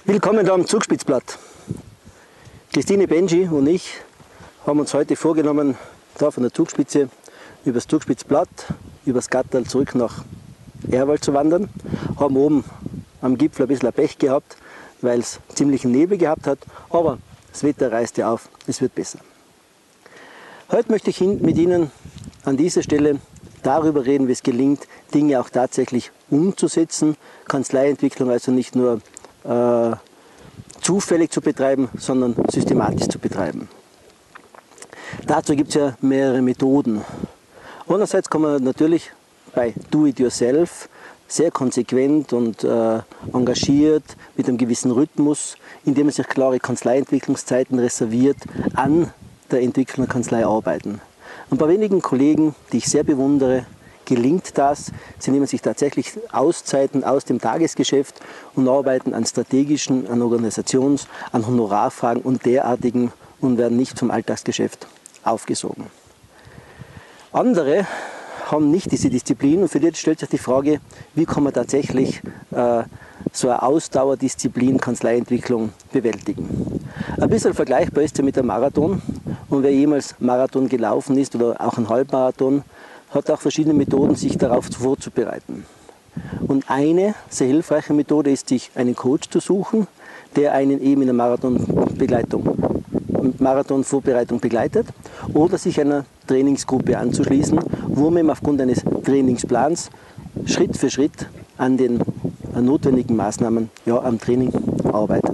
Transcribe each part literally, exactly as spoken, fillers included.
Willkommen da am Zugspitzplatt. Christine Benji und ich haben uns heute vorgenommen, da von der Zugspitze über das Zugspitzplatt, über das Gatterl zurück nach Ehrwald zu wandern. Haben oben am Gipfel ein bisschen Pech gehabt, weil es ziemlichen Nebel gehabt hat, aber das Wetter reißt ja auf, es wird besser. Heute möchte ich mit Ihnen an dieser Stelle darüber reden, wie es gelingt, Dinge auch tatsächlich umzusetzen, Kanzleientwicklung also nicht nur äh, zufällig zu betreiben, sondern systematisch zu betreiben. Dazu gibt es ja mehrere Methoden. Einerseits kann man natürlich bei Do-it-yourself sehr konsequent und äh, engagiert mit einem gewissen Rhythmus, indem man sich klare Kanzleientwicklungszeiten reserviert, an der Entwicklung der Kanzlei arbeiten. Und bei wenigen Kollegen, die ich sehr bewundere, gelingt das. Sie nehmen sich tatsächlich Auszeiten aus dem Tagesgeschäft und arbeiten an strategischen, an Organisations-, an Honorarfragen und derartigen und werden nicht vom Alltagsgeschäft aufgesogen. Andere haben nicht diese Disziplin und für die stellt sich die Frage, wie kann man tatsächlich äh, so eine Ausdauerdisziplin Kanzleientwicklung bewältigen. Ein bisschen vergleichbar ist ja mit einem Marathon und wer jemals Marathon gelaufen ist oder auch einen Halbmarathon, hat auch verschiedene Methoden, sich darauf vorzubereiten. Und eine sehr hilfreiche Methode ist, sich einen Coach zu suchen, der einen eben in der Marathonbegleitung, Marathonvorbereitung begleitet oder sich einer Trainingsgruppe anzuschließen, wo man aufgrund eines Trainingsplans Schritt für Schritt an den notwendigen Maßnahmen, ja, am Training arbeitet.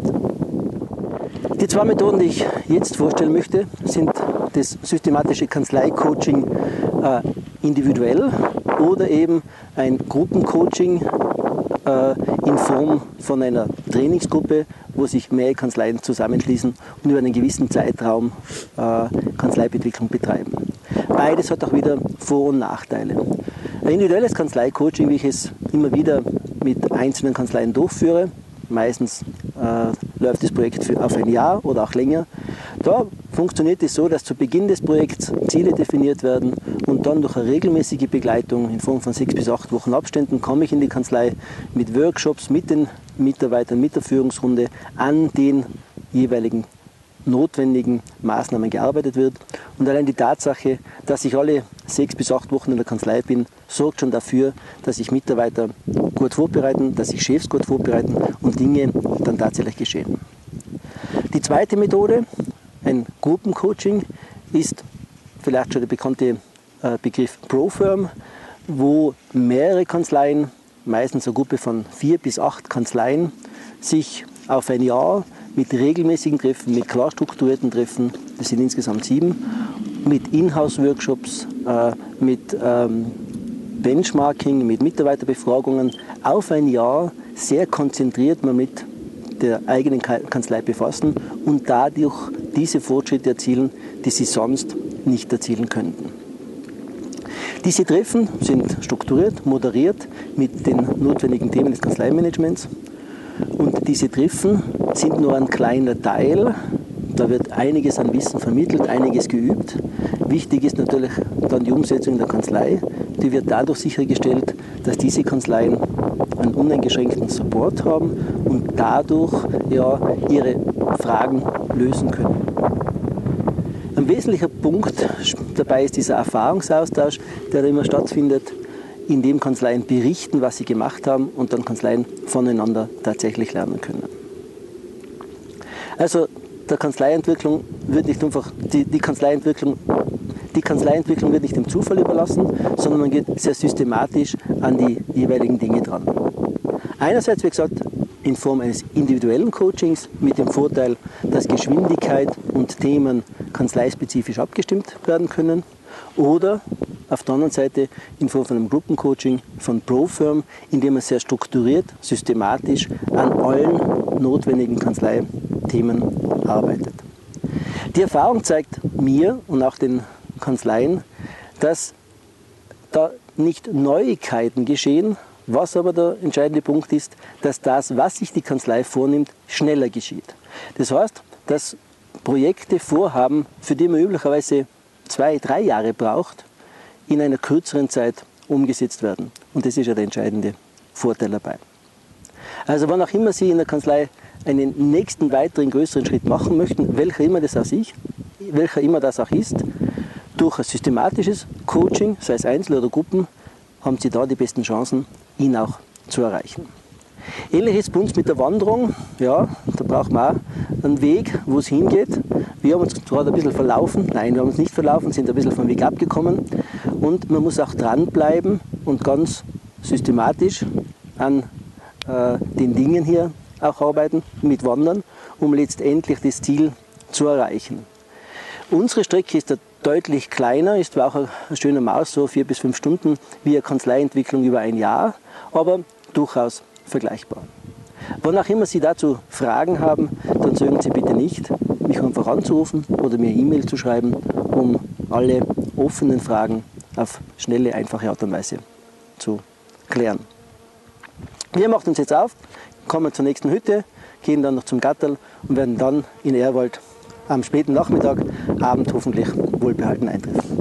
Die zwei Methoden, die ich jetzt vorstellen möchte, sind das systematische Kanzlei-Coaching äh, individuell oder eben ein Gruppencoaching äh, in Form von einer Trainingsgruppe, wo sich mehrere Kanzleien zusammenschließen und über einen gewissen Zeitraum äh, Kanzleientwicklung betreiben. Beides hat auch wieder Vor- und Nachteile. Ein individuelles Kanzlei-Coaching, wie ich es immer wieder mit einzelnen Kanzleien durchführe, meistens äh, läuft das Projekt für, auf ein Jahr oder auch länger. Da funktioniert es so, dass zu Beginn des Projekts Ziele definiert werden und dann durch eine regelmäßige Begleitung in Form von sechs bis acht Wochen Abständen komme ich in die Kanzlei mit Workshops, mit den Mitarbeitern, mit der Führungsrunde an den jeweiligen notwendigen Maßnahmen gearbeitet wird. Und allein die Tatsache, dass ich alle sechs bis acht Wochen in der Kanzlei bin, sorgt schon dafür, dass sich Mitarbeiter gut vorbereiten, dass sich Chefs gut vorbereiten und Dinge dann tatsächlich geschehen. Die zweite Methode, ein Gruppencoaching, ist vielleicht schon der bekannte Begriff Pro-Firm, wo mehrere Kanzleien, meistens eine Gruppe von vier bis acht Kanzleien, sich auf ein Jahr mit regelmäßigen Treffen, mit klar strukturierten Treffen, das sind insgesamt sieben, mit Inhouse-Workshops, äh, mit ähm, Benchmarking, mit Mitarbeiterbefragungen auf ein Jahr sehr konzentriert mal mit der eigenen Kanzlei befassen und dadurch diese Fortschritte erzielen, die sie sonst nicht erzielen könnten. Diese Treffen sind strukturiert, moderiert mit den notwendigen Themen des Kanzleimanagements. Und diese Treffen sind nur ein kleiner Teil, da wird einiges an Wissen vermittelt, einiges geübt. Wichtig ist natürlich dann die Umsetzung in der Kanzlei, die wird dadurch sichergestellt, dass diese Kanzleien einen uneingeschränkten Support haben und dadurch ja, ihre Fragen lösen können. Ein wesentlicher Punkt dabei ist dieser Erfahrungsaustausch, der da immer stattfindet, in dem Kanzleien berichten, was sie gemacht haben und dann Kanzleien voneinander tatsächlich lernen können. Also der Kanzleientwicklung wird nicht einfach, die, die, Kanzleientwicklung, die Kanzleientwicklung wird nicht dem Zufall überlassen, sondern man geht sehr systematisch an die jeweiligen Dinge dran. Einerseits, wie gesagt, in Form eines individuellen Coachings mit dem Vorteil, dass Geschwindigkeit und Themen kanzleispezifisch abgestimmt werden können, oder auf der anderen Seite in Form von einem Gruppencoaching von Pro-Firm, in dem man sehr strukturiert, systematisch an allen notwendigen Kanzleithemen arbeitet. Die Erfahrung zeigt mir und auch den Kanzleien, dass da nicht Neuigkeiten geschehen, was aber der entscheidende Punkt ist, dass das, was sich die Kanzlei vornimmt, schneller geschieht. Das heißt, dass Projekte, Vorhaben, für die man üblicherweise zwei, drei Jahre braucht, in einer kürzeren Zeit umgesetzt werden. Und das ist ja der entscheidende Vorteil dabei. Also wann auch immer Sie in der Kanzlei einen nächsten weiteren größeren Schritt machen möchten, welcher immer das auch ist, welcher immer das auch ist, durch ein systematisches Coaching, sei es Einzel- oder Gruppen, haben Sie da die besten Chancen, ihn auch zu erreichen. Ähnlich ist bei uns mit der Wanderung. Ja, da braucht man auch einen Weg, wo es hingeht. Wir haben uns gerade ein bisschen verlaufen. Nein, wir haben uns nicht verlaufen, sind ein bisschen vom Weg abgekommen. Und man muss auch dranbleiben und ganz systematisch an äh, den Dingen hier auch arbeiten, mit Wandern, um letztendlich das Ziel zu erreichen. Unsere Strecke ist da deutlich kleiner, ist zwar auch ein, ein schöner Maß, so vier bis fünf Stunden, wie eine Kanzleientwicklung über ein Jahr, aber durchaus vergleichbar. Wann auch immer Sie dazu Fragen haben, dann zögern Sie bitte nicht, mich einfach anzurufen oder mir eine E-Mail zu schreiben, um alle offenen Fragen auf schnelle, einfache Art und Weise zu klären. Wir machen uns jetzt auf, kommen zur nächsten Hütte, gehen dann noch zum Gatterl und werden dann in Ehrwald am späten Nachmittag, Abend hoffentlich wohlbehalten eintreffen.